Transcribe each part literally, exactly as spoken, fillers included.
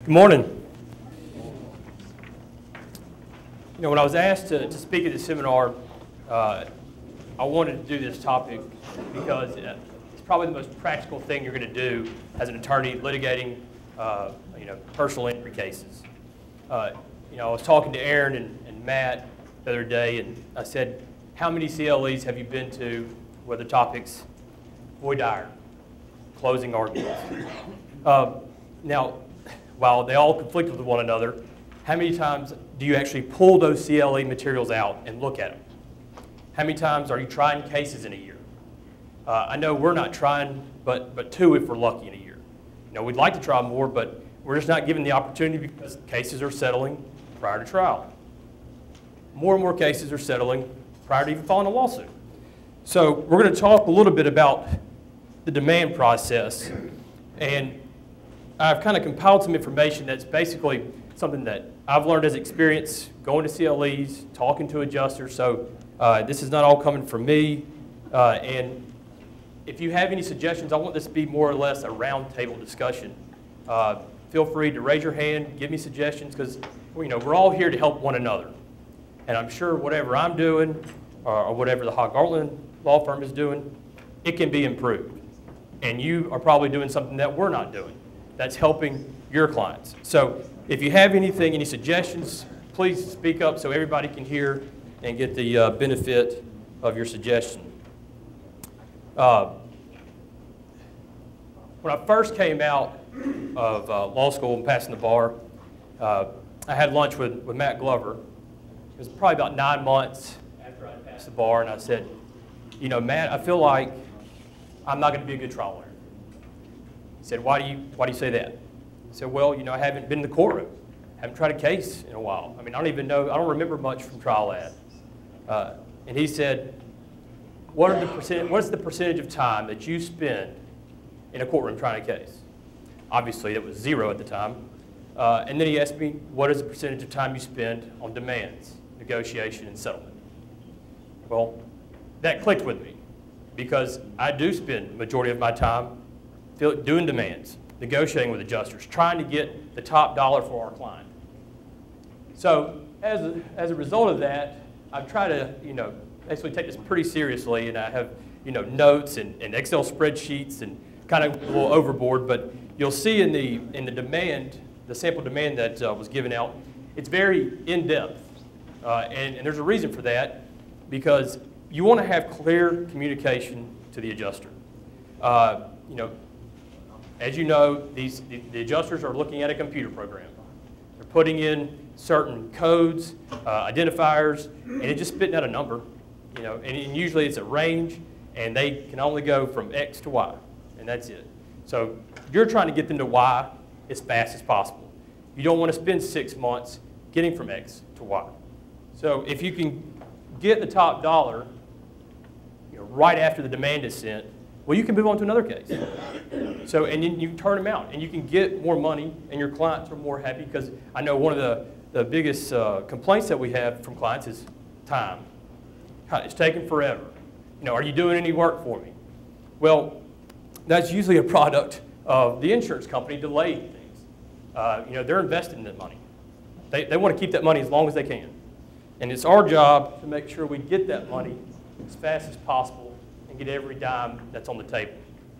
Good morning. You know, when I was asked to, to speak at the seminar, uh, I wanted to do this topic because it's probably the most practical thing you're going to do as an attorney litigating, uh, you know, personal injury cases. Uh, you know, I was talking to Aaron and, and Matt the other day, and I said, how many C L Es have you been to where the topic's voir dire, closing arguments? Uh, now, while they all conflict with one another, how many times do you actually pull those C L E materials out and look at them? How many times are you trying cases in a year? Uh, I know we're not trying but, but two if we're lucky in a year. You know, we'd like to try more, but we're just not given the opportunity because cases are settling prior to trial. More and more cases are settling prior to even filing a lawsuit. So we're going to talk a little bit about the demand process, and I've kind of compiled some information that's basically something that I've learned as experience going to C L Es, talking to adjusters. So uh, this is not all coming from me. Uh, and if you have any suggestions, I want this to be more or less a roundtable discussion. Uh, feel free to raise your hand, give me suggestions, because you know we're all here to help one another. And I'm sure whatever I'm doing, or, or whatever the Gartlan law firm is doing, it can be improved. And you are probably doing something that we're not doing that's helping your clients. So if you have anything, any suggestions, please speak up so everybody can hear and get the uh, benefit of your suggestion. Uh, when I first came out of uh, law school and passing the bar, uh, I had lunch with, with Matt Glover. It was probably about nine months after I passed the bar, and I said, you know, Matt, I feel like I'm not going to be a good trial lawyer. He said, why do you, why do you say that? I said, well, you know, I haven't been in the courtroom. I haven't tried a case in a while. I mean, I don't even know, I don't remember much from trial ad. Uh, and he said, what, are the percent, what is the percentage of time that you spend in a courtroom trying a case? Obviously, it was zero at the time. Uh, and then he asked me, what is the percentage of time you spend on demands, negotiation, and settlement? Well, that clicked with me because I do spend the majority of my time doing demands, negotiating with adjusters, trying to get the top dollar for our client. So as a, as a result of that, I've tried to, you know, basically take this pretty seriously, and I have, you know, notes and, and Excel spreadsheets and kind of a little overboard, but you'll see in the, in the demand, the sample demand that uh, was given out, it's very in-depth. Uh, and, and there's a reason for that, because you want to have clear communication to the adjuster. Uh, you know, as you know, these, the, the adjusters are looking at a computer program. They're putting in certain codes, uh, identifiers, and it's just spitting out a number. You know, and, and usually it's a range, and they can only go from X to Y, and that's it. So you're trying to get them to Y as fast as possible. You don't want to spend six months getting from X to Y. So if you can get the top dollar, you know, right after the demand is sent, well, you can move on to another case. So, and you, you turn them out, and you can get more money, and your clients are more happy, because I know one of the, the biggest uh, complaints that we have from clients is time. God, it's taking forever. You know, are you doing any work for me? Well, that's usually a product of the insurance company delaying things. Uh, you know, they're investing in that money. They, they want to keep that money as long as they can. And it's our job to make sure we get that money as fast as possible and get every dime that's on the table.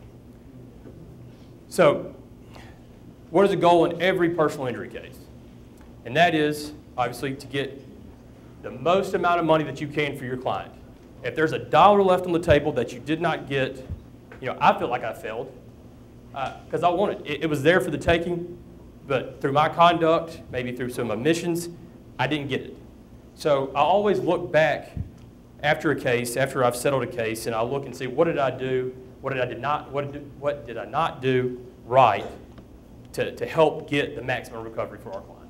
So, what is the goal in every personal injury case? And that is, obviously, to get the most amount of money that you can for your client. If there's a dollar left on the table that you did not get, you know, I feel like I failed because uh, I wanted it. It was there for the taking, but through my conduct, maybe through some omissions, I didn't get it. So I always look back after a case, after I've settled a case, and I'll look and see, what did I do, what did I did not, what did, what did I not do right to, to help get the maximum recovery for our client.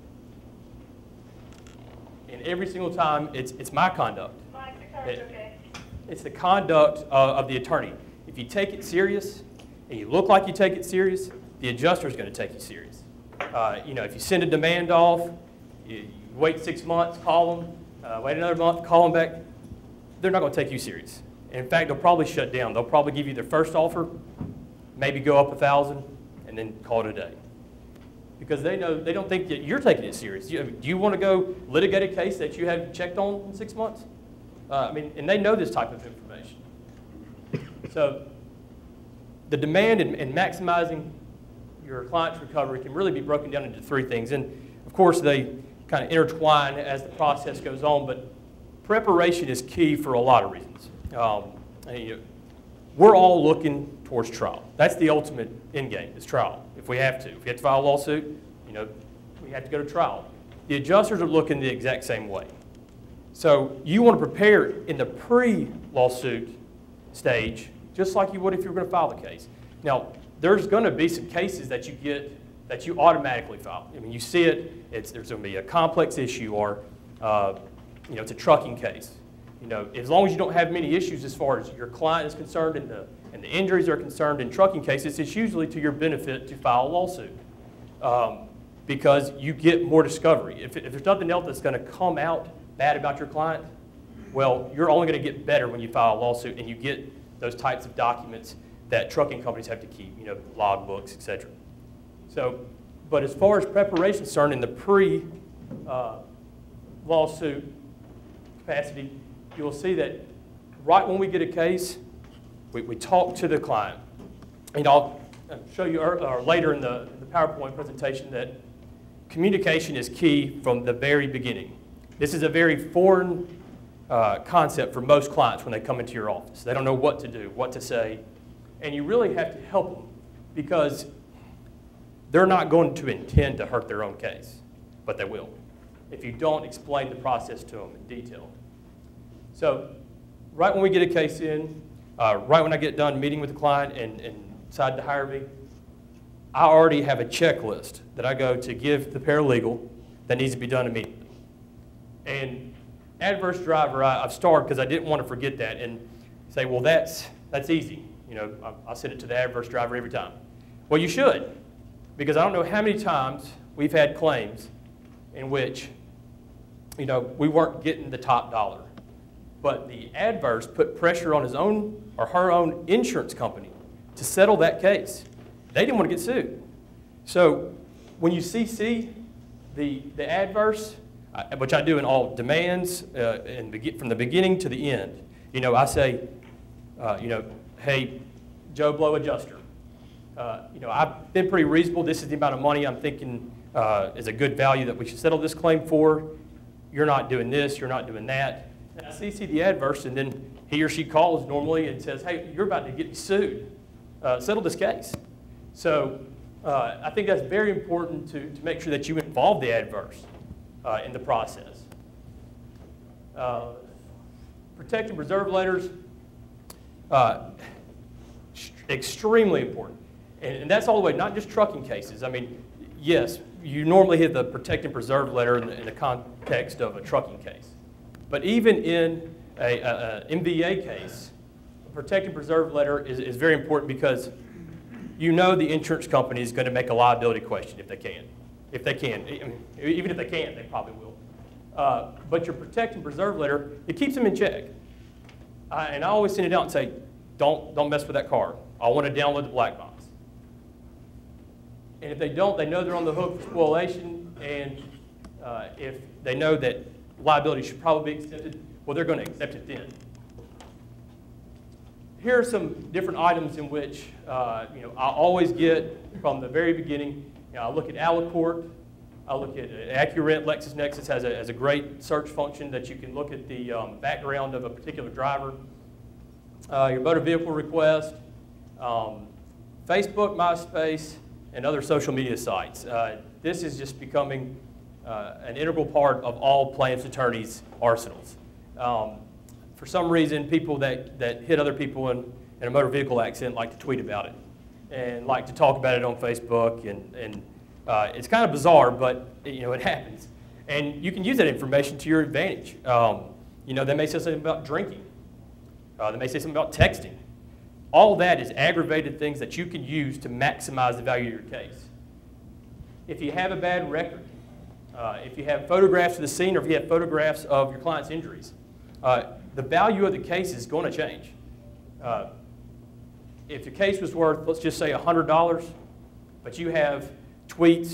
And every single time, it's, it's my conduct. Mike, the card's It, okay. it's the conduct uh, of the attorney. If you take it serious, and you look like you take it serious, the adjuster is going to take you serious. Uh, you know, if you send a demand off, you, you wait six months, call them, uh, wait another month, call them back, they're not going to take you serious. In fact, they'll probably shut down. They'll probably give you their first offer, maybe go up a thousand, and then call it a day. because they know they don't think that you're taking it serious. You, do you want to go litigate a case that you haven't checked on in six months? Uh, I mean, and they know this type of information. So the demand in, in maximizing your client's recovery can really be broken down into three things. And of course, they kind of intertwine as the process goes on, but preparation is key for a lot of reasons. Um, and, you know, we're all looking towards trial. That's the ultimate end game, is trial. If we have to. If we have to file a lawsuit, you know, we have to go to trial. The adjusters are looking the exact same way. So you want to prepare in the pre-lawsuit stage, just like you would if you were going to file the case. Now, there's going to be some cases that you get that you automatically file. I mean, you see it, it's, there's going to be a complex issue, or uh, you know, it's a trucking case. You know, as long as you don't have many issues as far as your client is concerned and the, and the injuries are concerned in trucking cases, it's usually to your benefit to file a lawsuit um, because you get more discovery. If, if there's nothing else that's going to come out bad about your client, well, you're only going to get better when you file a lawsuit and you get those types of documents that trucking companies have to keep, you know, log books, et cetera. So, but as far as preparation is concerned in the pre-lawsuit uh, capacity, you will see that right when we get a case, we, we talk to the client. And I'll show you or, or later in the, the PowerPoint presentation that communication is key from the very beginning. This is a very foreign uh, concept for most clients when they come into your office. They don't know what to do, what to say, and you really have to help them because they're not going to intend to hurt their own case, but they will if you don't explain the process to them in detail. So right when we get a case in, uh, right when I get done meeting with the client and, and decide to hire me, I already have a checklist that I go to give the paralegal that needs to be done immediately. And adverse driver, I, I've started because I didn't want to forget that and say, well, that's, that's easy. You know, I, I'll send it to the adverse driver every time. Well, you should, because I don't know how many times we've had claims in which, you know, we weren't getting the top dollar. But the adverse put pressure on his own or her own insurance company to settle that case. They didn't want to get sued. So when you C C the, the adverse, uh, which I do in all demands, uh, and from the beginning to the end, you know, I say, uh, you know, hey, Joe Blow adjuster, uh, you know, I've been pretty reasonable. This is the amount of money I'm thinking uh, is a good value that we should settle this claim for. You're not doing this. You're not doing that. And I C C the adverse, and then he or she calls normally and says, hey, you're about to get sued. Uh, settle this case. So uh, I think that's very important to, to make sure that you involve the adverse uh, in the process. Uh, protect and preserve letters, uh, extremely important. And, and that's all the way, not just trucking cases. I mean, yes, you normally hit the protect and preserve letter in the, in the context of a trucking case. But even in a, a, a M V A case, a protect and preserve letter is, is very important because you know the insurance company is going to make a liability question if they can. If they can. I mean, even if they can't, they probably will. Uh, but your protect and preserve letter, it keeps them in check. I, and I always send it out and say, don't, don't mess with that car. I want to download the black box. And if they don't, they know they're on the hook for spoliation, and uh, if they know that liability should probably be accepted, well, they're going to accept it then. Here are some different items in which uh, you know, I always get from the very beginning. You know, I look at Alicourt, I look at AccuRent. LexisNexis has a, has a great search function that you can look at the um, background of a particular driver. Uh, your motor vehicle request, um, Facebook, MySpace, and other social media sites. Uh, this is just becoming uh, an integral part of all plaintiffs' attorneys' arsenals. Um, For some reason, people that, that hit other people in, in a motor vehicle accident like to tweet about it and like to talk about it on Facebook. And, and uh, it's kind of bizarre, but you know, it happens. And you can use that information to your advantage. Um, you know, they may say something about drinking. Uh, they may say something about texting. All that is aggravated things that you can use to maximize the value of your case. If you have a bad record, uh, if you have photographs of the scene, or if you have photographs of your client's injuries, uh, the value of the case is going to change. Uh, if the case was worth, let's just say one hundred dollars, but you have tweets and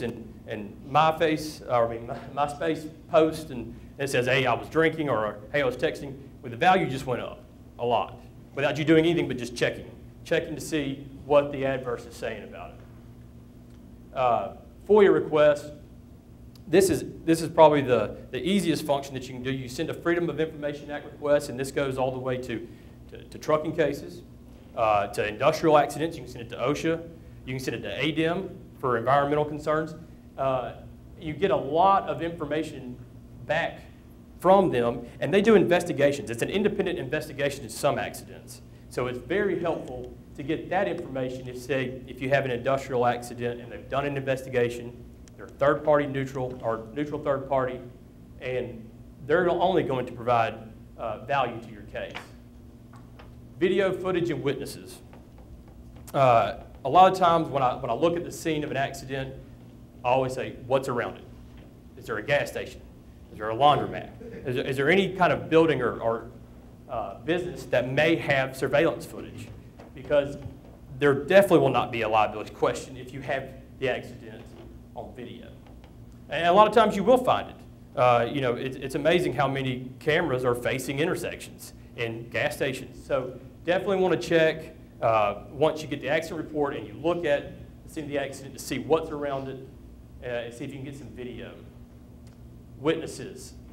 and my face, or I mean, my, my space post, and it says, hey, I was drinking, or hey, I was texting, well, the value just went up a lot without you doing anything but just checking, checking to see what the adverse is saying about it. Uh, FOIA request. This is, this is probably the, the easiest function that you can do. You send a Freedom of Information Act request, and this goes all the way to, to, to trucking cases, uh, to industrial accidents. You can send it to OSHA. You can send it to A D E M for environmental concerns. Uh, you get a lot of information back from them, and they do investigations. It's an independent investigation in some accidents. So it's very helpful to get that information if, say, if you have an industrial accident and they've done an investigation, they're third-party neutral or neutral third party, and they're only going to provide uh, value to your case. Video footage and witnesses. Uh, a lot of times when I, when I look at the scene of an accident, I always say, what's around it? Is there a gas station? Is there a laundromat? Is there, is there any kind of building or, or uh, business that may have surveillance footage? Because there definitely will not be a liability question if you have the accident on video. And a lot of times you will find it. Uh, you know, it, it's amazing how many cameras are facing intersections and gas stations. So definitely want to check uh, once you get the accident report and you look at the scene of the accident to see what's around it uh, and see if you can get some video. Witnesses.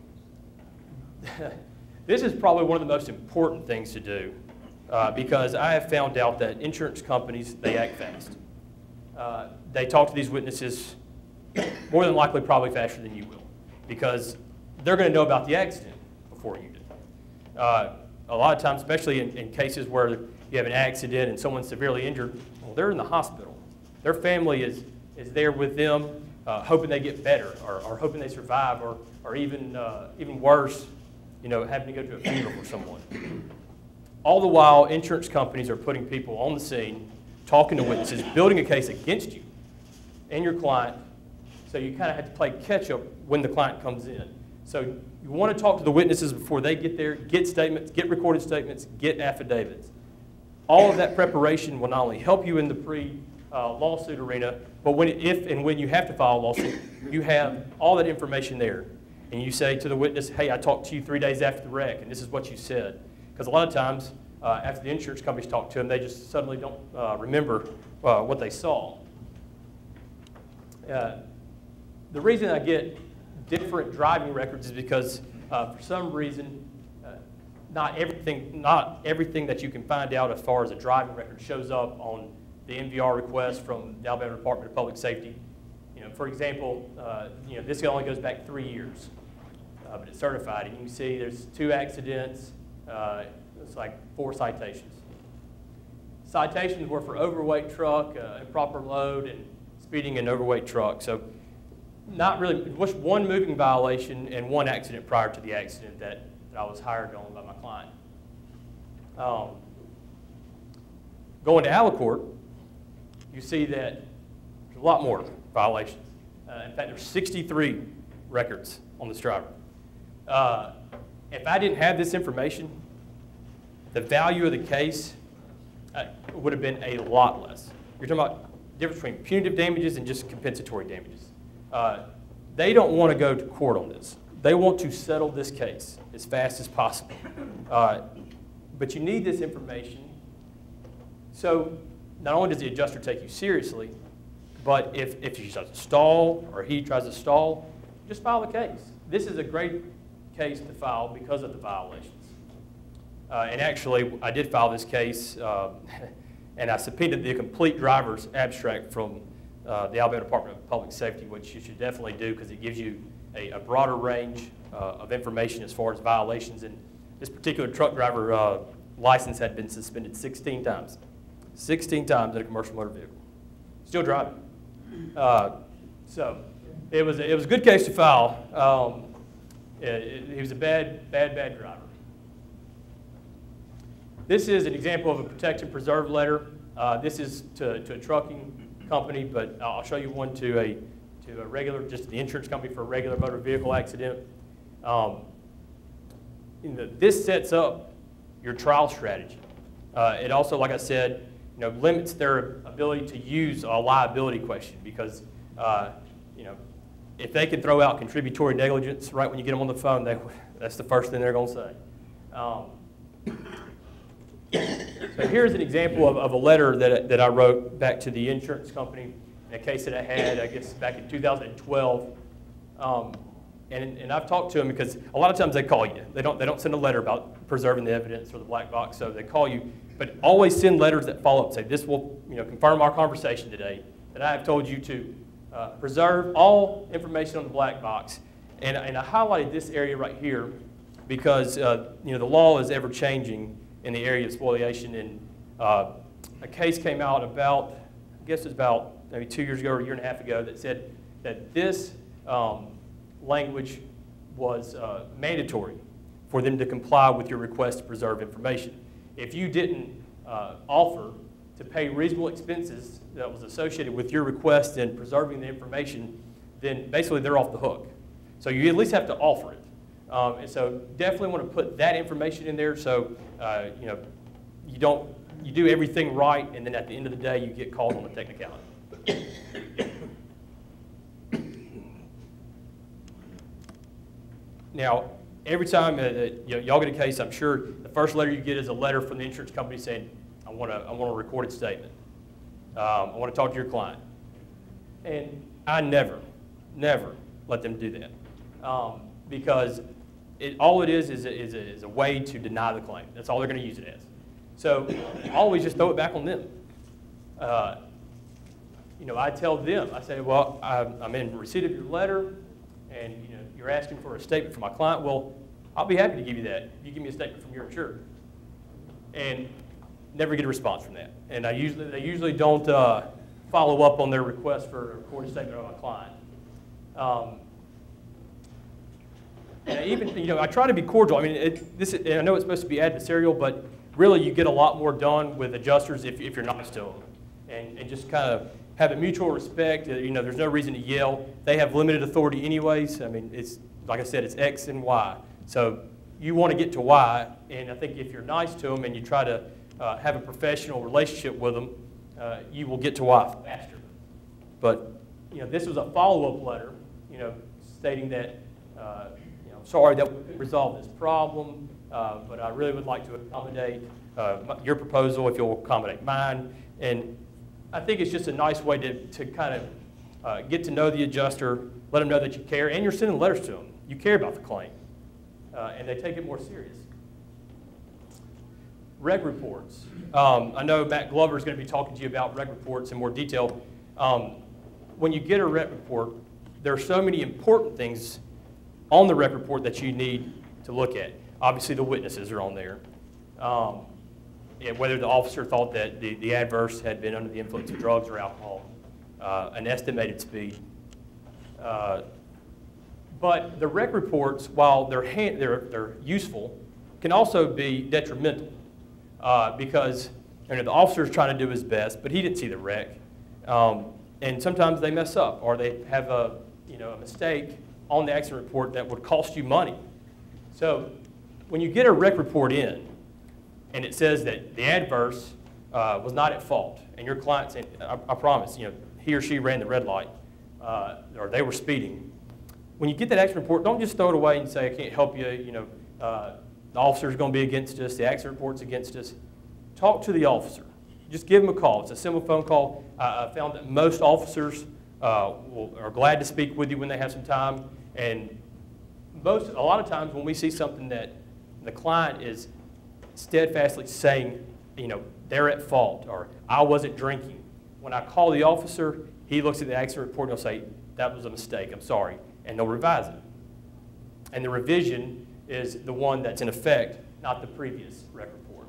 This is probably one of the most important things to do uh, because I have found out that insurance companies, they act fast. Uh, they talk to these witnesses more than likely probably faster than you will because they're going to know about the accident before you do. Uh, a lot of times, especially in, in cases where you have an accident and someone's severely injured, well, they're in the hospital. Their family is, is there with them, uh, hoping they get better or, or hoping they survive or, or even, uh, even worse, you know, having to go to a funeral for someone. All the while, insurance companies are putting people on the scene, talking to witnesses, building a case against you and your client. So you kind of have to play catch-up when the client comes in. So you want to talk to the witnesses before they get there, get statements, get recorded statements, get affidavits. All of that preparation will not only help you in the pre-lawsuit uh, arena, but when, if and when you have to file a lawsuit, you have all that information there. And you say to the witness, hey, I talked to you three days after the wreck, and this is what you said. Because a lot of times, uh, after the insurance companies talk to them, they just suddenly don't uh, remember uh, what they saw. Uh, The reason I get different driving records is because, uh, for some reason, uh, not everything not everything that you can find out as far as a driving record shows up on the M V R request from the Alabama Department of Public Safety. You know, for example, uh, you know this only goes back three years, uh, but it's certified, and you can see there's two accidents. Uh, it's like four citations. Citations were for overweight truck, uh, improper load, and speeding an overweight truck. So. Not really, just one moving violation and one accident prior to the accident that, that I was hired on by my client. Um, going to Alicourt, you see that there's a lot more violations. Uh, in fact, there's sixty-three records on this driver. Uh, if I didn't have this information, the value of the case uh, would have been a lot less. You're talking about the difference between punitive damages and just compensatory damages. Uh, they don't want to go to court on this. They want to settle this case as fast as possible. Uh, but you need this information. So not only does the adjuster take you seriously, but if, if she tries to stall or he tries to stall, just file the case. This is a great case to file because of the violations. Uh, and actually, I did file this case, uh, and I subpoenaed the complete driver's abstract from Uh, the Alabama Department of Public Safety, which you should definitely do because it gives you a, a broader range uh, of information as far as violations. And this particular truck driver uh, license had been suspended sixteen times. sixteen times in a commercial motor vehicle. Still driving. Uh, so it was, a, it was a good case to file. Um, it, it, he was a bad, bad, bad driver. This is an example of a protect and preserve letter. Uh, this is to, to a trucking company, but I'll show you one to a to a regular, just the insurance company for a regular motor vehicle accident. Um, you know, this sets up your trial strategy. Uh, it also, like I said, you know, limits their ability to use a liability question because uh, you know, if they can throw out contributory negligence right when you get them on the phone, they, that's the first thing they're going to say. Um, so here's an example of, of a letter that, that I wrote back to the insurance company in a case that I had, I guess, back in two thousand twelve. Um, and, and I've talked to them because a lot of times they call you. They don't, they don't send a letter about preserving the evidence or the black box, so they call you. But always send letters that follow up, say, this will you know, confirm our conversation today, that I have told you to uh, preserve all information on the black box. And, and I highlighted this area right here because uh, you know, the law is ever changing in the area of spoliation. And uh, a case came out about, I guess it was about maybe two years ago or a year and a half ago, that said that this um, language was uh, mandatory for them to comply with your request to preserve information. If you didn't uh, offer to pay reasonable expenses that was associated with your request in preserving the information, then basically they're off the hook. So you at least have to offer it. Um, and so definitely want to put that information in there so uh, you know, you don't, you do everything right, and then at the end of the day you get called on the technicality. Now, every time uh, you know, y'all get a case, I'm sure the first letter you get is a letter from the insurance company saying, I want a, I want a recorded statement. Um, I want to talk to your client. And I never, never let them do that. Um, because it, all it is is a, is, a, is a way to deny the claim. That's all they're going to use it as. So always just throw it back on them. Uh, you know, I tell them, I say, well, I'm, I'm in receipt of your letter, and you know, you're asking for a statement from my client. Well, I'll be happy to give you that. You give me a statement from your insured. And never get a response from that. And I usually, they usually don't uh, follow up on their request for a recorded statement of my client. Um, and I even, you know, I try to be cordial. I mean, it, this is, I know it's supposed to be adversarial, but really you get a lot more done with adjusters if, if you're nice to them. And, and just kind of have a mutual respect. You know, there's no reason to yell. They have limited authority anyways. I mean, it's, like I said, it's X and Y. So you want to get to Y, and I think if you're nice to them and you try to uh, have a professional relationship with them, uh, you will get to Y faster. But, you know, this was a follow-up letter, you know, stating that, uh, you know, sorry that we couldn't resolve this problem, uh, but I really would like to accommodate uh, your proposal if you'll accommodate mine. And I think it's just a nice way to, to kind of uh, get to know the adjuster, let them know that you care, and you're sending letters to them. You care about the claim, uh, and they take it more serious. Reg reports. Um, I know Matt Glover is going to be talking to you about reg reports in more detail. Um, when you get a reg report, there are so many important things on the reg report that you need to look at. Obviously, the witnesses are on there. Um, Yeah, whether the officer thought that the, the adverse had been under the influence of drugs or alcohol, uh, an estimated speed. Uh, but the rec reports, while they're, they're, they're useful, can also be detrimental uh, because you know, the officer is trying to do his best, but he didn't see the wreck. Um, and sometimes they mess up or they have a, you know, a mistake on the accident report that would cost you money. So when you get a rec report in, and it says that the adverse uh, was not at fault, and your client said, I, I promise, you know, he or she ran the red light, uh, or they were speeding. When you get that accident report, don't just throw it away and say, I can't help you, you know, uh, the officer's going to be against us, the accident report's against us. Talk to the officer. Just give him a call. It's a simple phone call. Uh, I found that most officers uh, will, are glad to speak with you when they have some time, and most, a lot of times when we see something that the client is steadfastly saying, you know, they're at fault, or I wasn't drinking. When I call the officer, he looks at the accident report and he'll say, that was a mistake, I'm sorry, and they'll revise it. And the revision is the one that's in effect, not the previous rec report.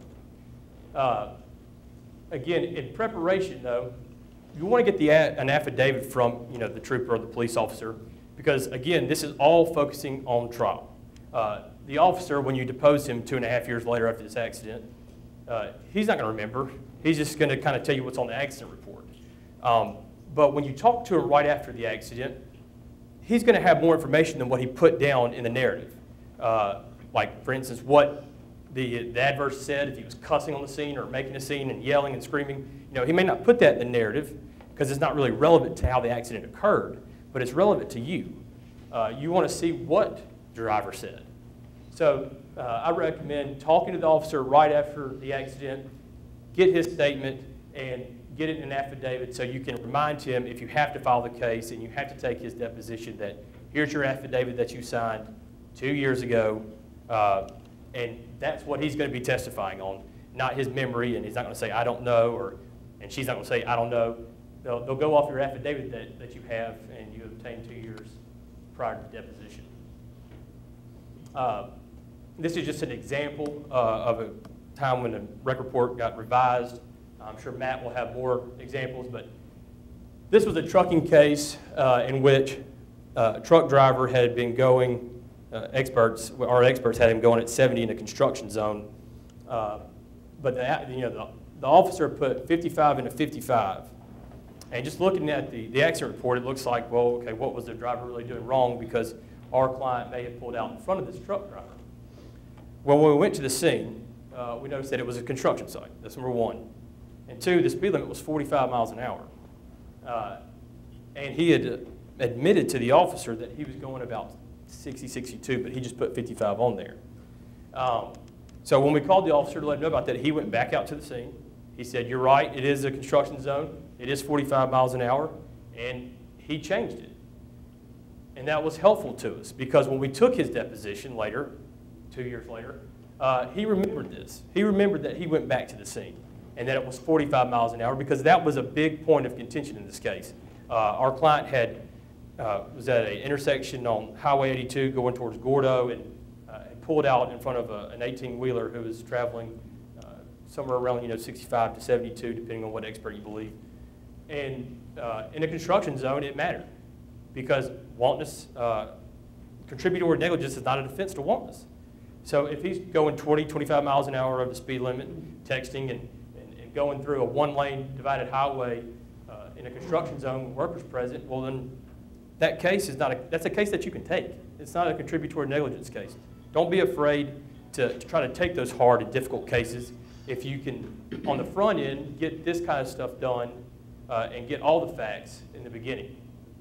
Uh, again, in preparation, though, you want to get the an affidavit from, you know, the trooper or the police officer, because again, this is all focusing on trial. Uh, The officer, when you depose him two and a half years later after this accident, uh, he's not going to remember. He's just going to kind of tell you what's on the accident report. Um, but when you talk to him right after the accident, he's going to have more information than what he put down in the narrative. Uh, like, for instance, what the, the adverse said, if he was cussing on the scene or making a scene and yelling and screaming. You know, he may not put that in the narrative because it's not really relevant to how the accident occurred. but it's relevant to you. Uh, you want to see what the driver said. So uh, I recommend talking to the officer right after the accident, get his statement, and get it in an affidavit so you can remind him if you have to file the case and you have to take his deposition that here's your affidavit that you signed two years ago, uh, and that's what he's going to be testifying on, not his memory, and he's not going to say, I don't know, or, and she's not going to say, I don't know. They'll, they'll go off your affidavit that, that you have and you obtained two years prior to deposition. Uh, this is just an example uh, of a time when the record report got revised. I'm sure Matt will have more examples, but this was a trucking case uh, in which uh, a truck driver had been going, uh, experts, our experts had him going at seventy in a construction zone, uh, but the, you know, the, the officer put fifty-five into fifty-five. And just looking at the, the accident report, it looks like, well, okay, what was the driver really doing wrong, because our client may have pulled out in front of this truck driver. Well, when we went to the scene, uh, we noticed that it was a construction site. That's number one. And two, the speed limit was forty-five miles an hour. Uh, and he had uh, admitted to the officer that he was going about sixty, sixty-two, but he just put fifty-five on there. Um, so when we called the officer to let him know about that, he went back out to the scene. He said, you're right, it is a construction zone. It is forty-five miles an hour, and he changed it. And that was helpful to us, because when we took his deposition later, two years later, uh, he remembered this. He remembered that he went back to the scene and that it was forty-five miles an hour, because that was a big point of contention in this case. Uh, our client had, uh, was at an intersection on Highway eighty-two going towards Gordo, and uh, had pulled out in front of a, an eighteen-wheeler who was traveling uh, somewhere around you know, sixty-five to seventy-two, depending on what expert you believe. And uh, in a construction zone, it mattered, because wantonness, uh, contributory negligence is not a defense to wantonness. So if he's going twenty, twenty-five miles an hour over the speed limit, texting and, and, and going through a one-lane divided highway uh, in a construction zone with workers present, well then that case is not a, that's a case that you can take. It's not a contributory negligence case. Don't be afraid to, to try to take those hard and difficult cases. If you can, on the front end, get this kind of stuff done uh, and get all the facts in the beginning.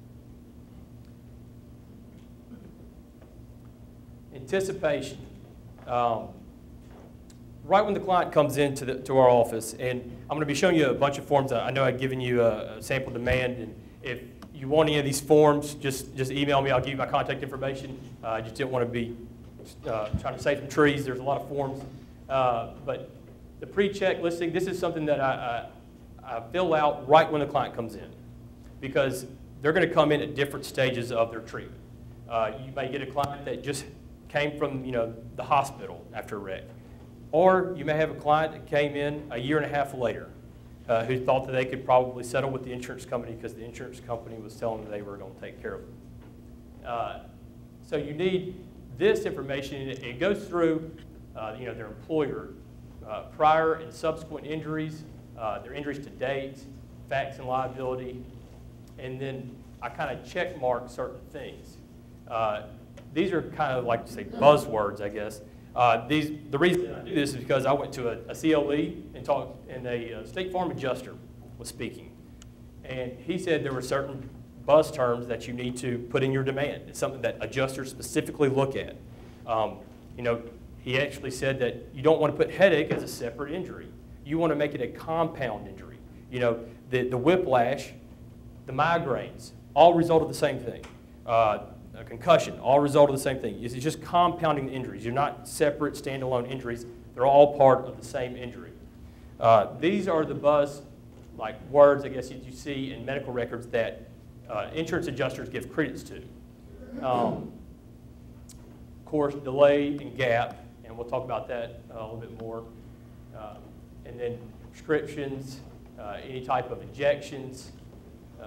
Anticipation. Um, right when the client comes into the, to our office, and I'm going to be showing you a bunch of forms. I know I've given you a, a sample demand, and if you want any of these forms, just, just email me. I'll give you my contact information. Uh, I just didn't want to be uh, trying to save some trees. There's a lot of forms. Uh, but the pre-check listing, this is something that I, I, I fill out right when the client comes in, because they're going to come in at different stages of their treatment. Uh, you may get a client that just came from you know, the hospital after a wreck. Or you may have a client that came in a year and a half later uh, who thought that they could probably settle with the insurance company because the insurance company was telling them they were going to take care of them. Uh, so you need this information. It, it goes through uh, you know, their employer, uh, prior and subsequent injuries, uh, their injuries to date, facts and liability, and then I kind of check mark certain things. Uh, These are kind of like, say, buzzwords, I guess. Uh, these, the reason I do this is because I went to a, a C L E and talked, and a uh, State Farm adjuster was speaking. And he said there were certain buzz terms that you need to put in your demand. It's something that adjusters specifically look at. Um, you know, he actually said that you don't want to put headache as a separate injury. You want to make it a compound injury. You know, the, the whiplash, the migraines, all result of the same thing. Uh, A concussion, all result of the same thing. It's just compounding the injuries. You're not separate, standalone injuries. They're all part of the same injury. Uh, these are the buzz, like words, I guess, that you see in medical records that uh, insurance adjusters give credence to. Um, of course, delay and gap, and we'll talk about that uh, a little bit more. Um, and then prescriptions, uh, any type of injections, uh,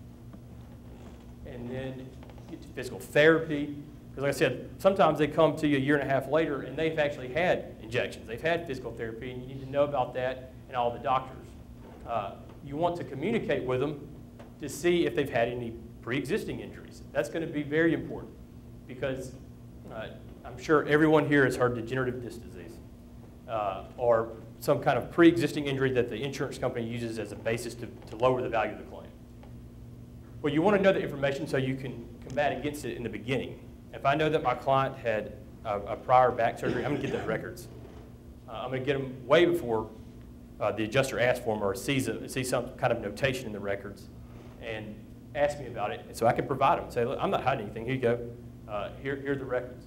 and then get to physical therapy, because like I said, sometimes they come to you a year and a half later and they've actually had injections. They've had physical therapy, and you need to know about that and all the doctors. Uh, you want to communicate with them to see if they've had any pre-existing injuries. That's going to be very important, because uh, I'm sure everyone here has heard degenerative disc disease uh, or some kind of pre-existing injury that the insurance company uses as a basis to, to lower the value of the claim. Well, you want to know the information so you can combat against it in the beginning. If I know that my client had a, a prior back surgery, I'm going to get those records. Uh, I'm going to get them way before uh, the adjuster asks for them or sees, a, sees some kind of notation in the records and asks me about it. And so I can provide them. Say, look, I'm not hiding anything. Here you go. Uh, here, here are the records.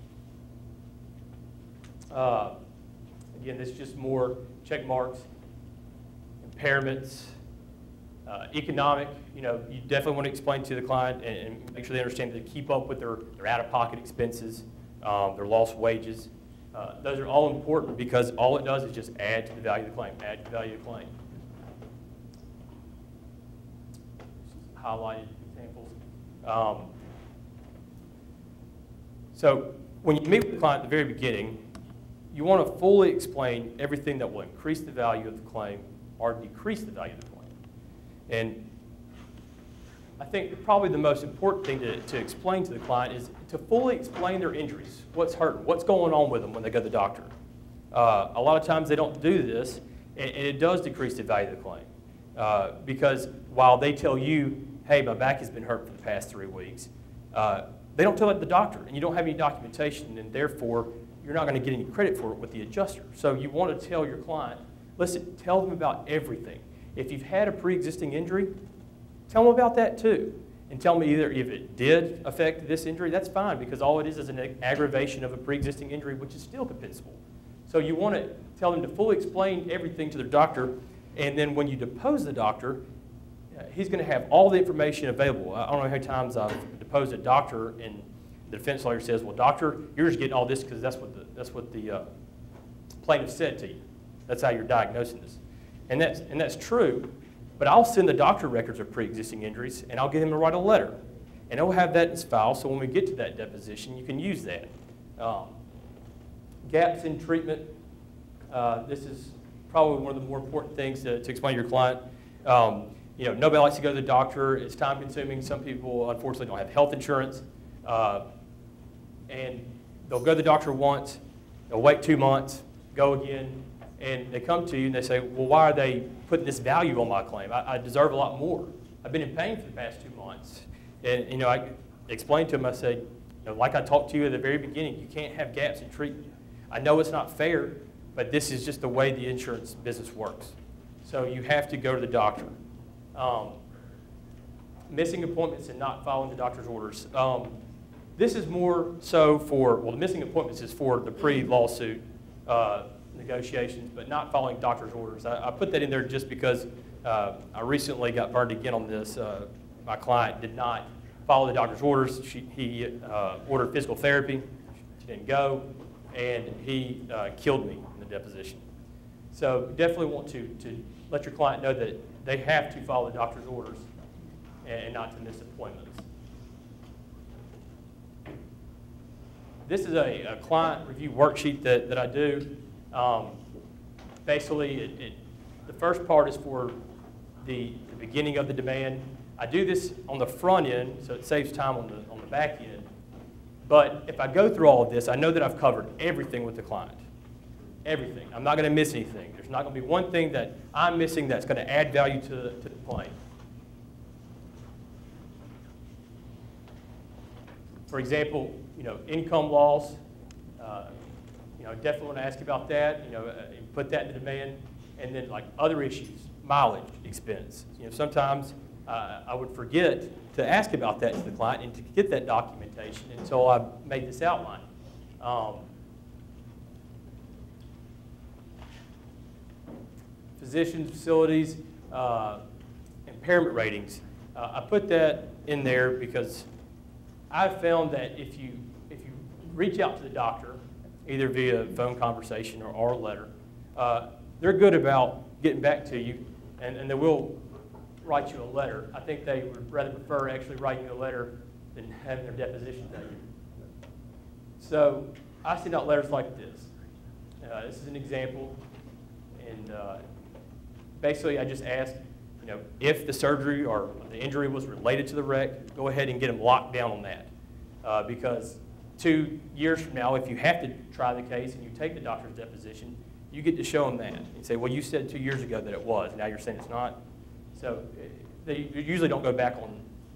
Uh, again, this is just more check marks, impairments, uh, economic. You know, you definitely want to explain to the client and, and make sure they understand to keep up with their, their out-of-pocket expenses, um, their lost wages. Uh, those are all important because all it does is just add to the value of the claim, add to the value of the claim. Highlighted examples. Um, so when you meet with the client at the very beginning, you want to fully explain everything that will increase the value of the claim or decrease the value of the claim. And I think probably the most important thing to, to explain to the client is to fully explain their injuries, what's hurting, what's going on with them when they go to the doctor. Uh, a lot of times they don't do this, and, and it does decrease the value of the claim. Uh, because while they tell you, hey, my back has been hurt for the past three weeks, uh, they don't tell it to the doctor, and you don't have any documentation, and therefore you're not going to get any credit for it with the adjuster. So you want to tell your client, listen, tell them about everything. If you've had a pre-existing injury, tell them about that too. And tell me either if it did affect this injury, that's fine, because all it is is an aggravation of a pre-existing injury, which is still compensable. So you want to tell them to fully explain everything to their doctor, and then when you depose the doctor, uh, he's going to have all the information available. I don't know how many times I've deposed a doctor, and the defense lawyer says, well, doctor, you're just getting all this because that's what the, that's what the uh, plaintiff said to you. That's how you're diagnosing this. And that's, and that's true, but I'll send the doctor records of pre-existing injuries, and I'll get him to write a letter. And he'll have that in his file, so when we get to that deposition, you can use that. Um, gaps in treatment. Uh, this is probably one of the more important things to, to explain to your client. Um, you know, nobody likes to go to the doctor. It's time-consuming. Some people, unfortunately, don't have health insurance. Uh, and they'll go to the doctor once, they'll wait two months, go again, and they come to you and they say, well, why are they putting this value on my claim? I, I deserve a lot more. I've been in pain for the past two months. And, you know, I explained to them, I said, you know, like I talked to you at the very beginning, you can't have gaps in treatment. I know it's not fair, but this is just the way the insurance business works. So you have to go to the doctor. Um, missing appointments and not following the doctor's orders. Um, this is more so for, well, the missing appointments is for the pre-lawsuit uh, negotiations, but not following doctor's orders. I, I put that in there just because uh, I recently got burned again on this. Uh, my client did not follow the doctor's orders. She, he uh, ordered physical therapy. She didn't go, and he uh, killed me in the deposition. So definitely want to, to let your client know that they have to follow the doctor's orders and, and not to miss appointments. This is a, a client review worksheet that, that I do. Um, basically, it, it, the first part is for the, the beginning of the demand. I do this on the front end, so it saves time on the, on the back end. But if I go through all of this, I know that I've covered everything with the client. Everything. I'm not going to miss anything. There's not going to be one thing that I'm missing that's going to add value to the, to the claim. For example, you know, income loss. Uh, you know, definitely want to ask about that. You know, uh, put that in the demand, and then like other issues, mileage expense. You know, sometimes uh, I would forget to ask about that to the client and to get that documentation until I made this outline. Um, physicians, facilities, uh, impairment ratings. Uh, I put that in there because I've found that if you if you reach out to the doctor, either via phone conversation or, or a letter, uh, they're good about getting back to you, and, and they will write you a letter. I think they would rather prefer actually writing you a letter than having their deposition taken. So I send out letters like this. Uh, this is an example, and uh, basically I just ask, you know, if the surgery or the injury was related to the wreck, go ahead and get them locked down on that. Uh, because two years from now, if you have to try the case and you take the doctor's deposition, you get to show them that and say, well, you said two years ago that it was, now you're saying it's not. So they usually don't go back on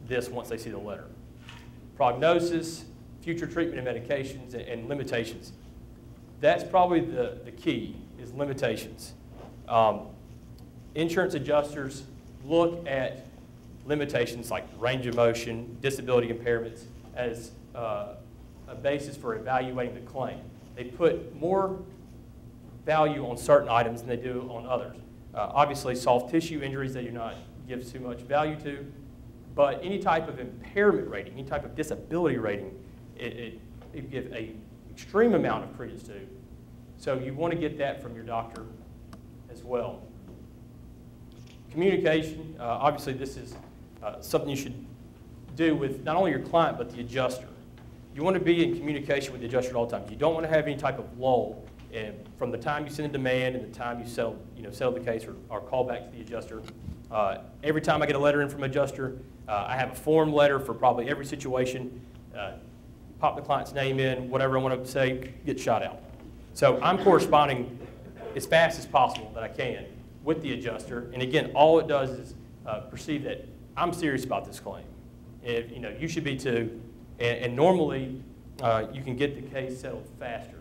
this once they see the letter. Prognosis, future treatment and medications, and, and limitations. That's probably the, the key, is limitations. Um, insurance adjusters look at limitations like range of motion, disability impairments as uh, a basis for evaluating the claim. They put more value on certain items than they do on others. Uh, obviously, soft tissue injuries they do not give too much value to, but any type of impairment rating, any type of disability rating, it, it, it gives an extreme amount of credence to. So you want to get that from your doctor as well. Communication, uh, obviously this is uh, something you should do with not only your client, but the adjuster. You want to be in communication with the adjuster at all times. You don't want to have any type of lull in, from the time you send a demand and the time you settle, you know, settle the case or, or call back to the adjuster. Uh, every time I get a letter in from an adjuster, uh, I have a form letter for probably every situation. Uh, pop the client's name in, whatever I want to say, get shot out. So I'm corresponding as fast as possible that I can with the adjuster. And again, all it does is uh, perceive that I'm serious about this claim. If, you know, you should be too. And, and normally, uh, you can get the case settled faster.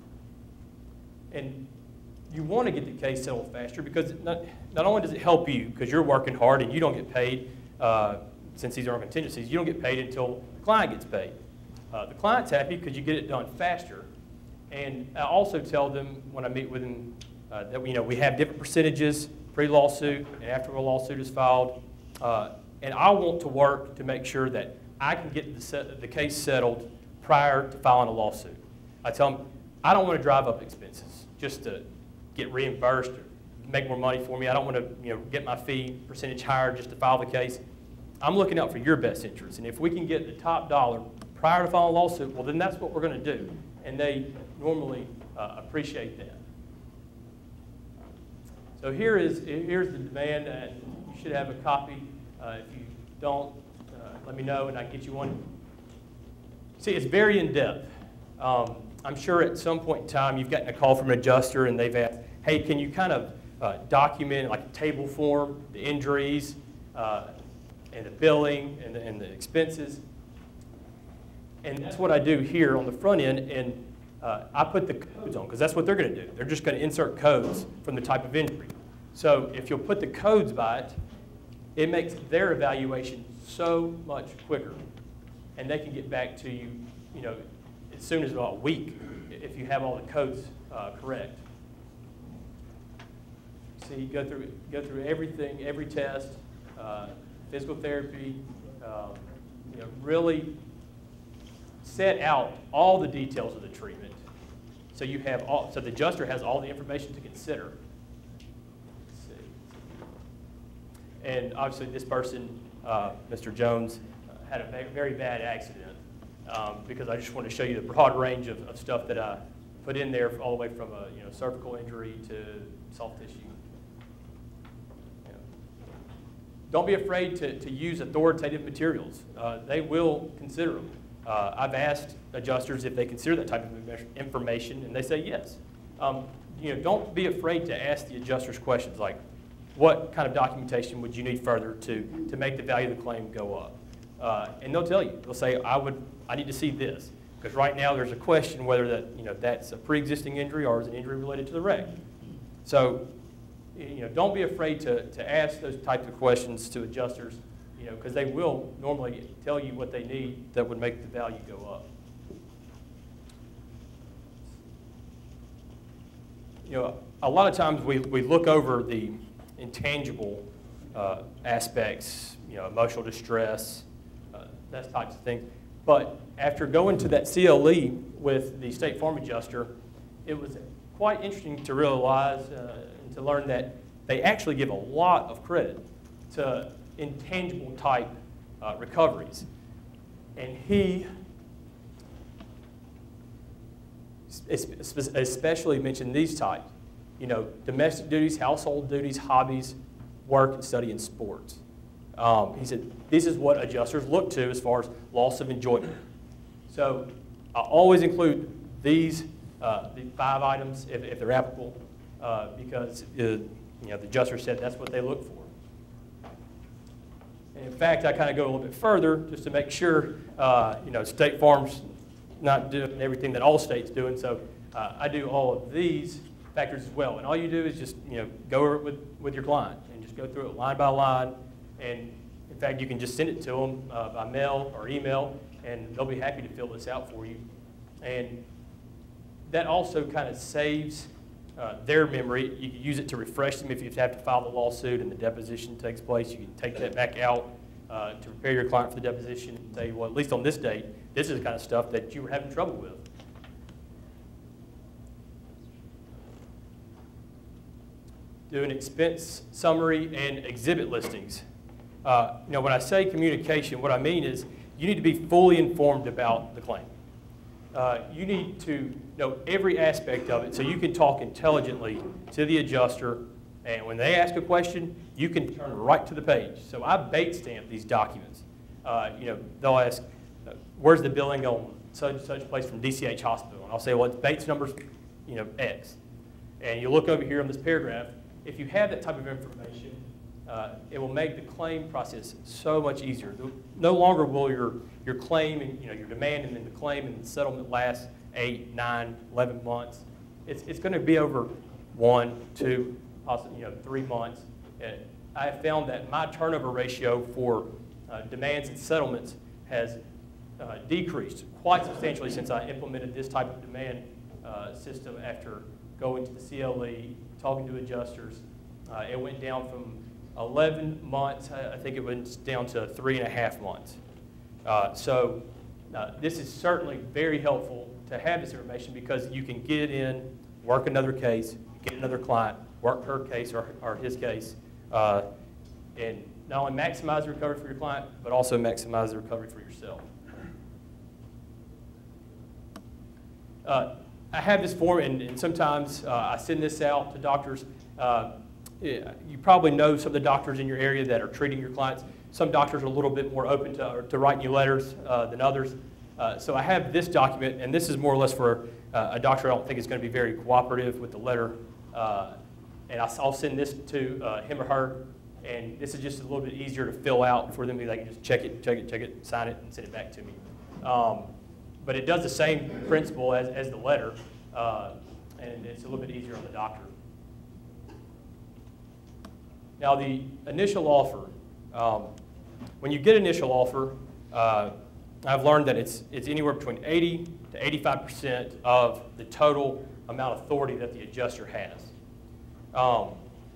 And you want to get the case settled faster because not, not only does it help you, because you're working hard and you don't get paid, uh, since these are contingencies, you don't get paid until the client gets paid. Uh, the client's happy because you get it done faster. And I also tell them when I meet with them uh, that you know, we have different percentages pre-lawsuit and after a lawsuit is filed. Uh, and I want to work to make sure that I can get the, set, the case settled prior to filing a lawsuit. I tell them, I don't want to drive up expenses just to get reimbursed or make more money for me. I don't want to you know, get my fee percentage higher just to file the case. I'm looking out for your best interest. And if we can get the top dollar prior to filing a lawsuit, well, then that's what we're going to do. And they normally uh, appreciate that. So here is, here's the demand, and you should have a copy. Uh, if you don't, uh, let me know and I can get you one. See, it's very in-depth. Um, I'm sure at some point in time you've gotten a call from an adjuster and they've asked, hey, can you kind of uh, document like a table form, the injuries, uh, and the billing and the, and the expenses? And that's what I do here on the front end, and uh, I put the codes on because that's what they're going to do. They're just going to insert codes from the type of injury. So if you'll put the codes by it, it makes their evaluation so much quicker, and they can get back to you, you know, as soon as about a week if you have all the codes uh, correct. So you go through go through everything, every test, uh, physical therapy, um, you know, really set out all the details of the treatment. So you have all, so the adjuster has all the information to consider. Let's see. And obviously this person, uh, Mister Jones, uh, had a very bad accident um, because I just want to show you the broad range of, of stuff that I put in there, all the way from a you know, cervical injury to soft tissue. You know. Don't be afraid to, to use authoritative materials. Uh, they will consider them. Uh, I've asked adjusters if they consider that type of information, and they say yes. Um, you know, don't be afraid to ask the adjusters questions like, what kind of documentation would you need further to, to make the value of the claim go up? Uh, and they'll tell you. They'll say, I would, I need to see this. Because right now there's a question whether that, you know, that's a pre-existing injury or is an injury related to the wreck. So, you know, don't be afraid to, to ask those types of questions to adjusters. You know, because they will normally tell you what they need that would make the value go up. You know, a lot of times we, we look over the intangible uh, aspects, you know, emotional distress, uh, that types of things. But after going to that C L E with the State Farm adjuster, it was quite interesting to realize uh, and to learn that they actually give a lot of credit to intangible type uh, recoveries. And he especially mentioned these types, you know, domestic duties, household duties, hobbies, work, and study, and sports. Um, he said, this is what adjusters look to as far as loss of enjoyment. So I always include these uh, the five items if, if they're applicable uh, because uh, you know, the adjuster said that's what they look for. And in fact, I kind of go a little bit further just to make sure, uh, you know, State Farm's not doing everything that Allstate's doing. So uh, I do all of these factors as well. And all you do is just, you know, go over it with, with your client and just go through it line by line. And in fact, you can just send it to them uh, by mail or email, and they'll be happy to fill this out for you. And that also kind of saves uh, their memory. You can use it to refresh them if you have to file the lawsuit and the deposition takes place. You can take that back out uh, to prepare your client for the deposition and say, well, at least on this date, this is the kind of stuff that you were having trouble with. Do an expense summary and exhibit listings. Uh, you know, when I say communication, what I mean is you need to be fully informed about the claim. Uh, you need to know every aspect of it so you can talk intelligently to the adjuster, and when they ask a question, you can turn right to the page. So I bait stamp these documents. Uh, you know, they'll ask, uh, where's the billing on such and such place from D C H Hospital? And I'll say, well, it's Bates number's, you know, X. And you look over here on this paragraph. If you have that type of information, uh, it will make the claim process so much easier. No longer will your, your claim and you know, your demand and then the claim and the settlement last eight, nine, eleven months. It's, it's going to be over one, two, possibly, you know, three months. Uh, I have found that my turnover ratio for uh, demands and settlements has uh, decreased quite substantially since I implemented this type of demand uh, system after going to the C L E, talking to adjusters. Uh, it went down from eleven months, I think it went down to three and a half months. Uh, so uh, this is certainly very helpful to have this information because you can get in, work another case, get another client, work her case or, or his case, uh, and not only maximize the recovery for your client, but also maximize the recovery for yourself. Uh, I have this form, and, and sometimes uh, I send this out to doctors. Uh, you probably know some of the doctors in your area that are treating your clients. Some doctors are a little bit more open to, to writing you letters uh, than others. Uh, so I have this document, and this is more or less for uh, a doctor I don't think is going to be very cooperative with the letter. Uh, and I'll send this to uh, him or her, and this is just a little bit easier to fill out for them. They can just check it, check it, check it, sign it, and send it back to me. Um, But it does the same principle as, as the letter, uh, and it's a little bit easier on the doctor. Now, the initial offer. Um, when you get initial offer, uh, I've learned that it's, it's anywhere between eighty to eighty-five percent of the total amount of authority that the adjuster has. Um,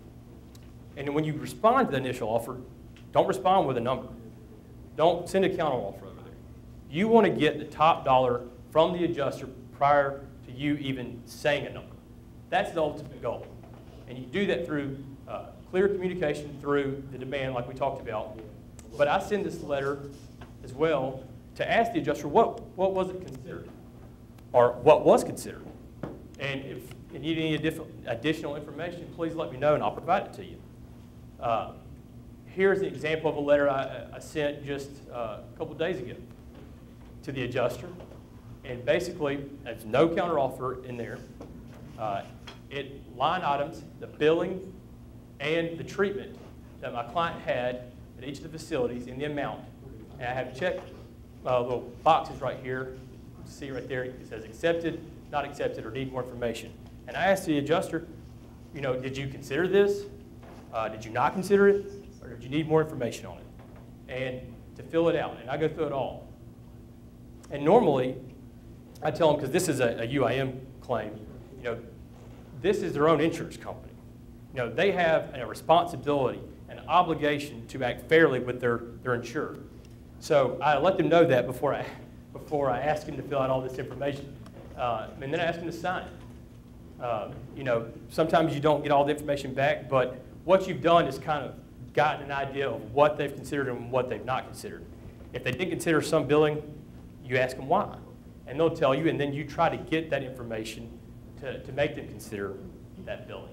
and when you respond to the initial offer, don't respond with a number. Don't send a counteroffer. You want to get the top dollar from the adjuster prior to you even saying a number. That's the ultimate goal. And you do that through uh, clear communication through the demand like we talked about. But I send this letter as well to ask the adjuster what, what was it considered or what was considered. And if you need any additional information, please let me know and I'll provide it to you. Uh, here's an example of a letter I, I sent just uh, a couple days ago to the adjuster, and basically there's no counteroffer in there. Uh, it line items the billing and the treatment that my client had at each of the facilities in the amount, and I have checked uh, little boxes right here. You see right there, it says accepted, not accepted, or need more information. And I asked the adjuster, you know, did you consider this? Uh, did you not consider it, or did you need more information on it? And to fill it out, and I go through it all. And normally, I tell them, because this is a, a U I M claim, you know, this is their own insurance company. You know, they have a responsibility, an obligation to act fairly with their, their insured. So I let them know that before I, before I ask them to fill out all this information. Uh, and then I ask them to sign it. Uh, you know, sometimes you don't get all the information back, but what you've done is kind of gotten an idea of what they've considered and what they've not considered. If they didn't consider some billing, you ask them why, and they'll tell you, and then you try to get that information to, to make them consider that billing.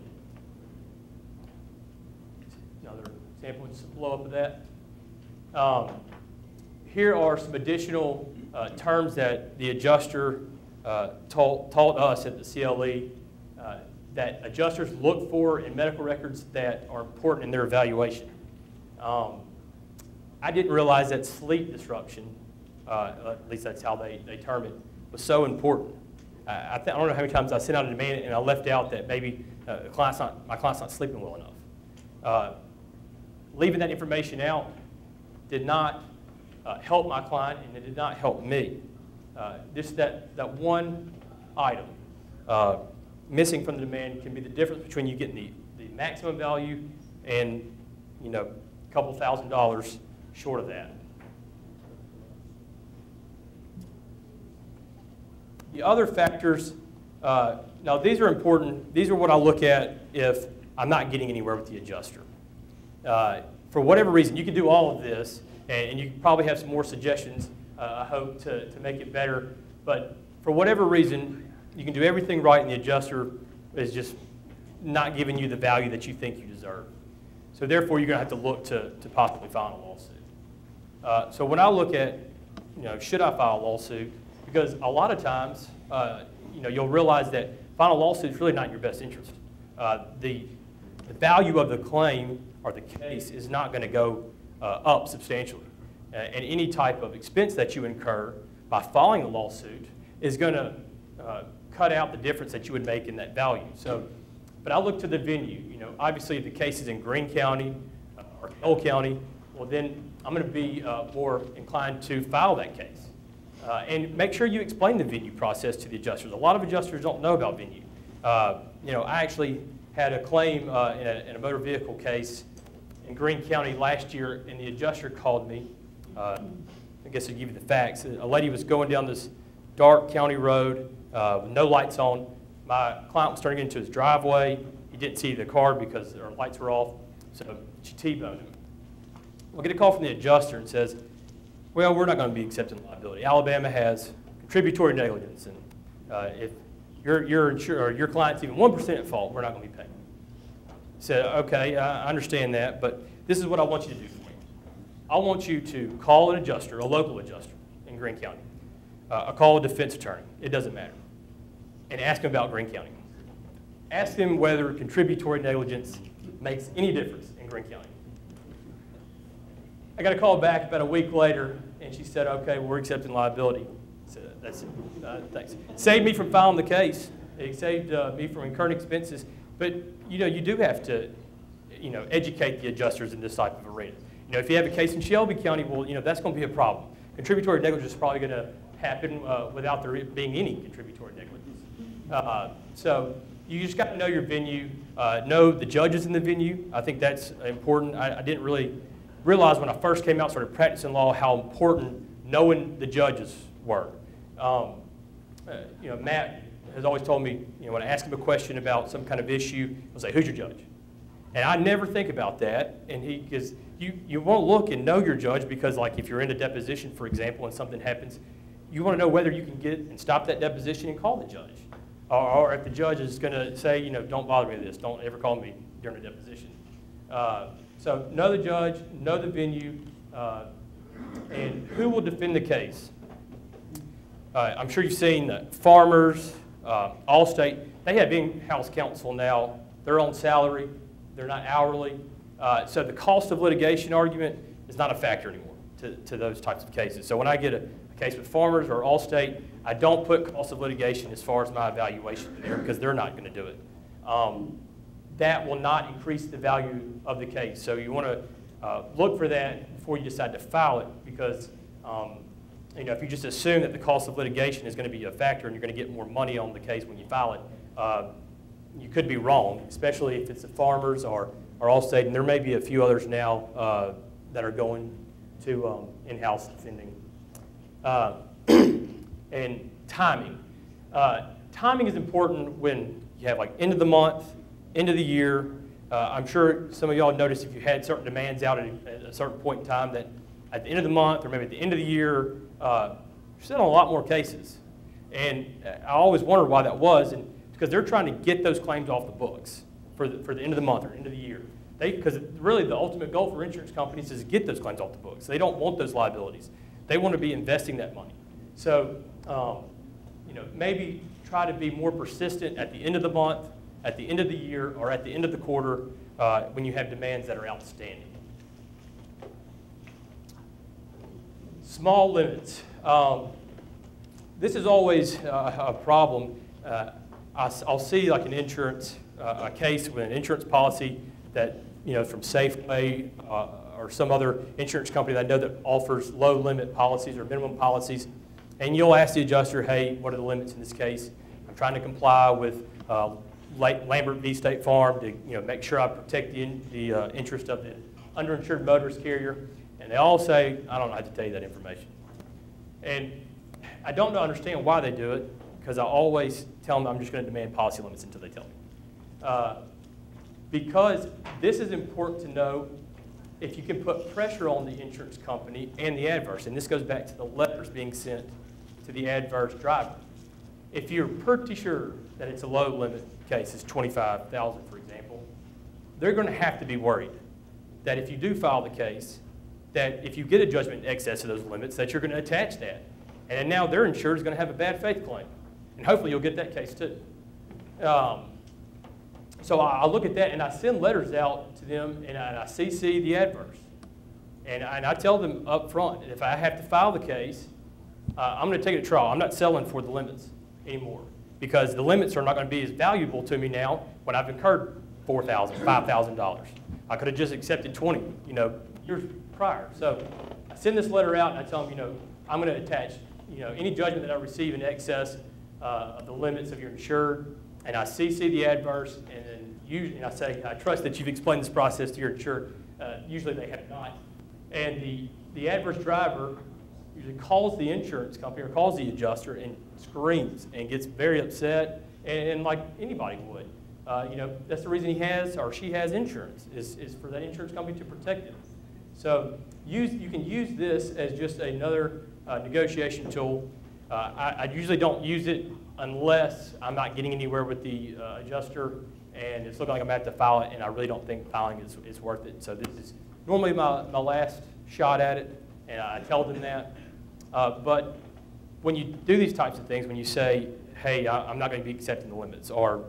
Another example, just a blow up of that. Um, here are some additional uh, terms that the adjuster uh, taught, taught us at the C L E uh, that adjusters look for in medical records that are important in their evaluation. Um, I didn't realize that sleep disruption, uh, at least that's how they, they term it, was so important. I, I, th I don't know how many times I sent out a demand and I left out that maybe uh, the client's not, my client's not sleeping well enough. Uh, leaving that information out did not uh, help my client, and it did not help me. Uh, just that, that one item uh, missing from the demand can be the difference between you getting the, the maximum value and, you know, a couple thousand dollars short of that. The other factors, uh, now these are important. These are what I look at if I'm not getting anywhere with the adjuster. Uh, for whatever reason, you can do all of this, and, and you probably have some more suggestions, uh, I hope, to, to make it better. But for whatever reason, you can do everything right, and the adjuster is just not giving you the value that you think you deserve. So therefore, you're going to have to look to, to possibly file a lawsuit. Uh, so when I look at, you know, should I file a lawsuit? Because a lot of times, uh, you know, you'll realize that filing a lawsuit is really not in your best interest. Uh, the, the value of the claim or the case is not going to go uh, up substantially. Uh, and any type of expense that you incur by filing a lawsuit is going to uh, cut out the difference that you would make in that value. So, but I look to the venue. You know, obviously, if the case is in Greene County uh, or Coe County, well, then I'm going to be uh, more inclined to file that case. Uh, and make sure you explain the venue process to the adjusters. A lot of adjusters don't know about venue. Uh, you know, I actually had a claim uh, in, a, in a motor vehicle case in Greene County last year, and the adjuster called me. Uh, I guess I'll give you the facts. A lady was going down this dark county road uh, with no lights on. My client was turning into his driveway. He didn't see the car because their lights were off, so she T-boned him. We'll get a call from the adjuster and says, well, we're not going to be accepting liability. Alabama has contributory negligence, and uh, if your, your, insur or your client's even one percent at fault, we're not going to be paying. I said, okay, I understand that, but this is what I want you to do for me. I want you to call an adjuster, a local adjuster in Greene County. Uh, I'll call a defense attorney. It doesn't matter. And ask him about Greene County. Ask him whether contributory negligence makes any difference in Greene County. I got a call back about a week later, and she said, okay, well, we're accepting liability. I said, that's it. Uh, thanks. Saved me from filing the case. It saved uh, me from incurring expenses. But, you know, you do have to, you know, educate the adjusters in this type of arena. You know, if you have a case in Shelby County, well, you know, that's going to be a problem. Contributory negligence is probably going to happen uh, without there being any contributory negligence. Uh, so you just got to know your venue, uh, know the judges in the venue. I think that's important. I, I didn't really realize when I first came out, started practicing law, how important knowing the judges were. Um, uh, you know, Matt has always told me, you know, when I ask him a question about some kind of issue, he'll say, who's your judge? And I never think about that. And he, because you, you won't look and know your judge because, like, if you're in a deposition, for example, and something happens, you want to know whether you can get and stop that deposition and call the judge. Or, or if the judge is going to say, you know, don't bother me with this, don't ever call me during a deposition. Uh, so know the judge, know the venue, uh, and who will defend the case. Uh, I'm sure you've seen that Farmers, uh, Allstate, they have in-house counsel now. They're on salary. They're not hourly. Uh, so the cost of litigation argument is not a factor anymore to, to those types of cases. So when I get a, a case with Farmers or Allstate, I don't put cost of litigation as far as my evaluation there because they're not going to do it. Um, that will not increase the value of the case. So you want to uh, look for that before you decide to file it because um, you know, if you just assume that the cost of litigation is going to be a factor and you're going to get more money on the case when you file it, uh, you could be wrong, especially if it's the Farmers or, or Allstate, and there may be a few others now uh, that are going to um, in-house defending. Uh, and timing. Uh, timing is important when you have like end of the month, end of the year. Uh, I'm sure some of y'all noticed if you had certain demands out at a, at a certain point in time that at the end of the month or maybe at the end of the year, uh, you're settling a lot more cases. And I always wondered why that was, and because they're trying to get those claims off the books for the, for the end of the month or end of the year. Because really the ultimate goal for insurance companies is to get those claims off the books. They don't want those liabilities. They want to be investing that money. So um, you know, maybe try to be more persistent at the end of the month, at the end of the year, or at the end of the quarter uh, when you have demands that are outstanding. small limits. Um, this is always uh, a problem. Uh, I'll see like an insurance, uh, a case with an insurance policy that, you know, from Safeway uh, or some other insurance company that I know that offers low limit policies or minimum policies. And you'll ask the adjuster, hey, what are the limits in this case? I'm trying to comply with uh, Lambert v. State Farm to, you know, make sure I protect the, in, the uh, interest of the underinsured motorist carrier. And they all say, I don't know how to tell you that information. And I don't understand why they do it, because I always tell them I'm just going to demand policy limits until they tell me. Uh, because this is important to know if you can put pressure on the insurance company and the adverse. And this goes back to the letters being sent to the adverse driver. If you're pretty sure that it's a low limit case, it's twenty-five thousand dollars for example, they're going to have to be worried that if you do file the case, that if you get a judgment in excess of those limits, that you're going to attach that. And now their insured is going to have a bad faith claim. And hopefully you'll get that case too. Um, so I, I look at that and I send letters out to them and I, and I C C the adverse. And I, and I tell them up front, if I have to file the case, uh, I'm going to take it to trial. I'm not selling for the limits anymore, because the limits are not going to be as valuable to me now when I've incurred four thousand dollars, five thousand dollars. I could have just accepted twenty, you know, years prior. So I send this letter out and I tell them, you know, I'm going to attach, you know, any judgment that I receive in excess uh, of the limits of your insured, and I C C the adverse, and then you, and I say, I trust that you've explained this process to your insured. Uh, usually they have not. And the, the adverse driver usually calls the insurance company or calls the adjuster and screams and gets very upset, and, and like anybody would. Uh, you know, that's the reason he has or she has insurance, is, is for that insurance company to protect them. So use, you can use this as just another uh, negotiation tool. Uh, I, I usually don't use it unless I'm not getting anywhere with the uh, adjuster and it's looking like I'm going to have to file it, and I really don't think filing is, is worth it. So this is normally my, my last shot at it, and I tell them that. Uh, but when you do these types of things, when you say, hey, I, I'm not going to be accepting the limits, or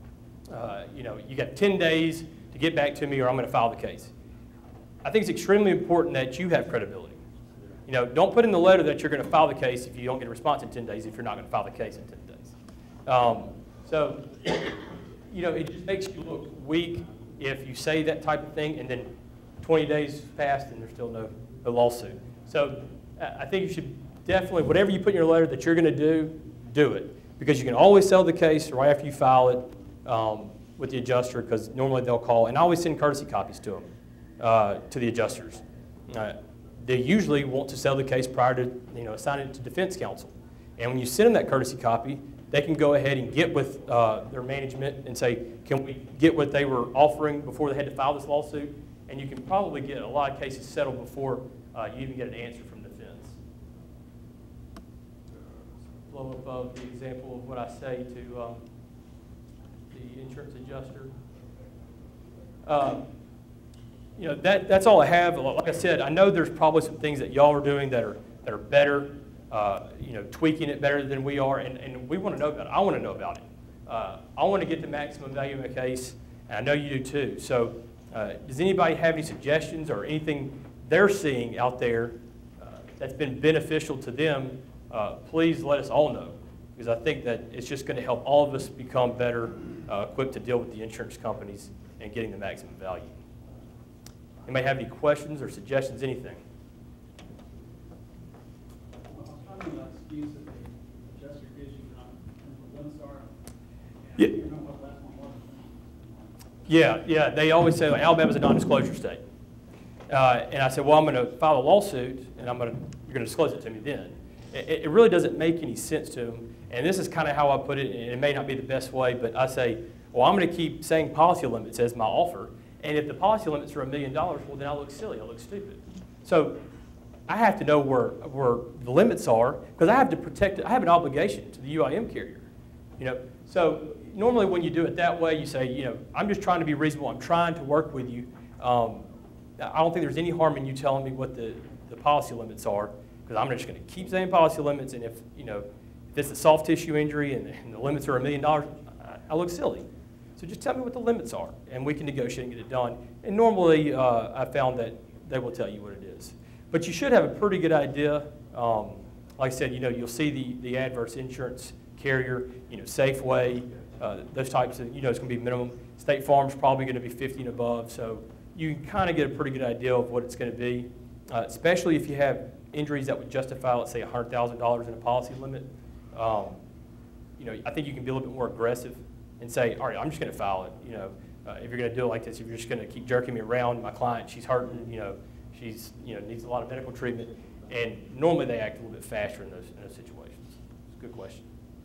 uh, you know, you got ten days to get back to me or I'm going to file the case. I think it's extremely important that you have credibility. You know, don't put in the letter that you're going to file the case if you don't get a response in ten days if you're not going to file the case in ten days. Um, so, you know, it just makes you look weak if you say that type of thing and then twenty days passed and there's still no, no lawsuit. So I think you should definitely, whatever you put in your letter that you're going to do, do it. Because you can always sell the case right after you file it um, with the adjuster, because normally they'll call. And I always send courtesy copies to them, uh, to the adjusters. Uh, they usually want to sell the case prior to, you know, assigning it to defense counsel. And when you send them that courtesy copy, they can go ahead and get with uh, their management and say, can we get what they were offering before they had to file this lawsuit? And you can probably get a lot of cases settled before uh, you even get an answer from defense. Blow up of the example of what I say to um, the insurance adjuster. Um, you know, that, that's all I have. Like I said, I know there's probably some things that y'all are doing that are, that are better, uh, you know, tweaking it better than we are, and, and we want to know about it. I want to know about it. Uh, I want to get the maximum value in a case, and I know you do too. So uh, does anybody have any suggestions or anything they're seeing out there uh, that's been beneficial to them? Uh, please let us all know, because I think that it's just going to help all of us become better uh, equipped to deal with the insurance companies and getting the maximum value. Anybody have any questions or suggestions, anything? Yeah. Yeah, yeah. They always say like, Alabama's a non-disclosure state, uh, and I said, well, I'm going to file a lawsuit, and I'm going to you're going to disclose it to me then. It, it really doesn't make any sense to them, and this is kind of how I put it. And it may not be the best way, but I say, well, I'm going to keep saying policy limits as my offer, and if the policy limits are a million dollars, well, then I look silly. I look stupid. So I have to know where where the limits are, because I have to protect it. I have an obligation to the U I M carrier. You know, so normally when you do it that way, you say, you know, I'm just trying to be reasonable. I'm trying to work with you. Um, I don't think there's any harm in you telling me what the, the policy limits are, because I'm just going to keep saying policy limits. And if, you know, if it's a soft tissue injury and, and the limits are a million dollars, I look silly. So just tell me what the limits are, and we can negotiate and get it done. And normally uh, I found that they will tell you what it is. But you should have a pretty good idea Um, like I said, you know, you'll see the, the adverse insurance carrier, you know, Safeway, uh, those types of, you know, it's going to be minimum. State Farm's probably going to be fifty and above, so you can kind of get a pretty good idea of what it's going to be, uh, especially if you have injuries that would justify, let's say, one hundred thousand dollars in a policy limit. Um, you know, I think you can be a little bit more aggressive and say, all right, I'm just going to file it. You know, uh, if you're going to do it like this, if you're just going to keep jerking me around, my client, she's hurting, you know, she's, you know, needs a lot of medical treatment, and normally they act a little bit faster in those, in those situations. It's a good question.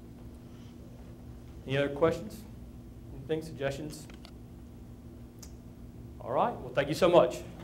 Any other questions? Anything, suggestions? All right, well, thank you so much.